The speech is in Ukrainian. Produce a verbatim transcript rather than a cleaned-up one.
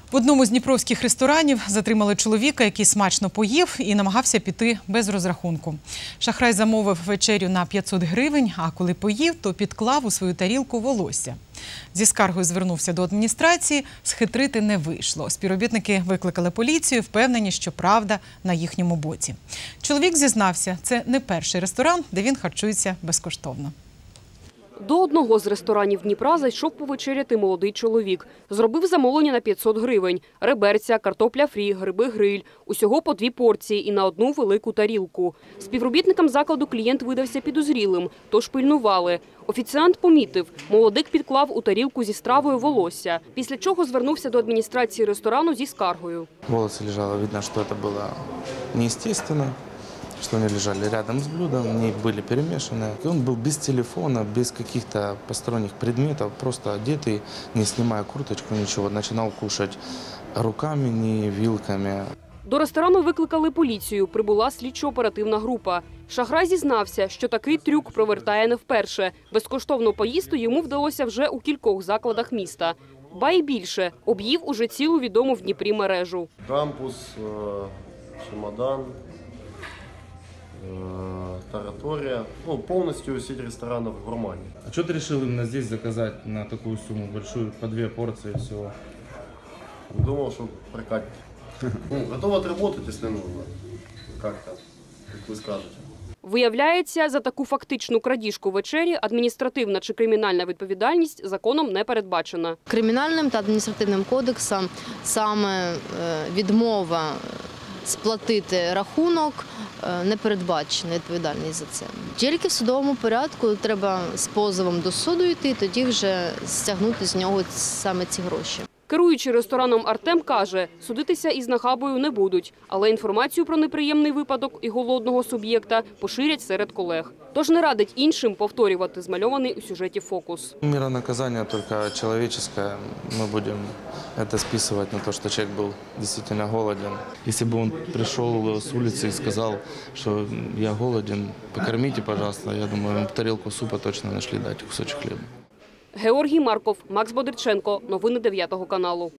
В одному з дніпровських ресторанів затримали чоловіка, який смачно поїв і намагався піти без розрахунку. Шахрай замовив вечерю на п'ятсот гривень, а коли поїв, то підклав у свою тарілку волосся. Зі скаргою звернувся до адміністрації, схитрити не вийшло. Співробітники викликали поліцію, впевнені, що правда на їхньому боці. Чоловік зізнався, це не перший ресторан, де він харчується безкоштовно. До одного з ресторанів Дніпра зайшов повечеряти молодий чоловік. Зробив замовлення на п'ятсот гривень. Реберця, картопля фрі, гриби-гриль. Усього по дві порції і на одну велику тарілку. Співробітникам закладу клієнт видався підозрілим, тож пильнували. Офіціант помітив, молодик підклав у тарілку зі стравою волосся, після чого звернувся до адміністрації ресторану зі скаргою. Волосы лежало, видно, что это было неестественно, что они лежали рядом с блюдом, они были перемешаны. И он был без телефона, без каких-то посторонних предметов, просто одетый, не снимая курточку, ничего, начинал кушать руками, не вилками. До ресторану викликали поліцію, прибула слідчо-оперативна група. Шахрай зізнався, що такий трюк провертає не вперше. Безкоштовно поїсти йому вдалося вже у кількох закладах міста. Ба й більше, об'їв уже цілу відому в Дніпрі мережу. Кампус, чемодан, таратория, ну, полностью сеть ресторанов в Гурмане. А что ты решил именно здесь заказать на такую сумму большую, по две порции всего? Думал, что прокатит. Ну, готов отработать, если нужно. Как-то, как вы скажете. Виявляється, за таку фактичну крадіжку вечері адміністративна чи кримінальна відповідальність законом не передбачена. Кримінальним та адміністративним кодексом саме відмова сплатити рахунок не передбачена відповідальність за це. Тільки в судовому порядку треба з позовом до суду йти, тоді вже стягнути з нього саме ці гроші. Керуючий рестораном Артем каже, судитися із нахабою не будуть, але інформацію про неприємний випадок і голодного суб'єкта поширять серед колег. Тож не радить іншим повторювати змальований у сюжеті фокус. Мера наказания только человеческое. Мы будем это списывать на то, что человек был действительно голоден. Если бы он пришел с улицы и сказал, что я голоден, покормите, пожалуйста, я думаю, тарелку супа точно нашли, дать кусочек хлеба. Георгій Марков, Макс Бодирченко. Новини дев'ятого каналу.